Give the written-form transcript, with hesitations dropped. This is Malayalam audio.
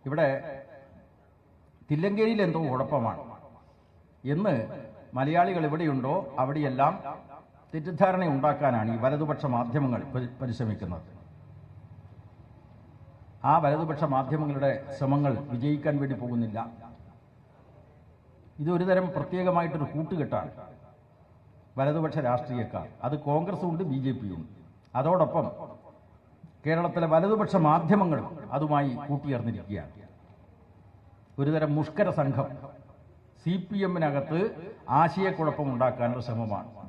ഇവിടെ തില്ലങ്കേരിയിൽ എന്തോ കുഴപ്പമാണ് എന്ന് മലയാളികൾ എവിടെയുണ്ടോ അവിടെയെല്ലാം തെറ്റിദ്ധാരണ ഉണ്ടാക്കാനാണ് ഈ വലതുപക്ഷ മാധ്യമങ്ങൾ പരിശ്രമിക്കുന്നത്. ആ വലതുപക്ഷ മാധ്യമങ്ങളുടെ ശ്രമങ്ങൾ വിജയിക്കാൻ വേണ്ടി പോകുന്നില്ല. ഇതൊരു തരം പ്രത്യേകമായിട്ടൊരു കൂട്ടുകെട്ടാണ് വലതുപക്ഷ രാഷ്ട്രീയക്കാർ. അത് കോൺഗ്രസും ഉണ്ട്, BJPയും ഉണ്ട്. അതോടൊപ്പം കേരളത്തിലെ വലതുപക്ഷ മാധ്യമങ്ങളും അതുമായി കൂട്ടിയേർന്നിരിക്കുകയാണ്. ഒരുതരം മുഷ്കര സംഘം CPM-നകത്ത് ആശയക്കുഴപ്പമുണ്ടാക്കാനുള്ള ശ്രമമാണ്.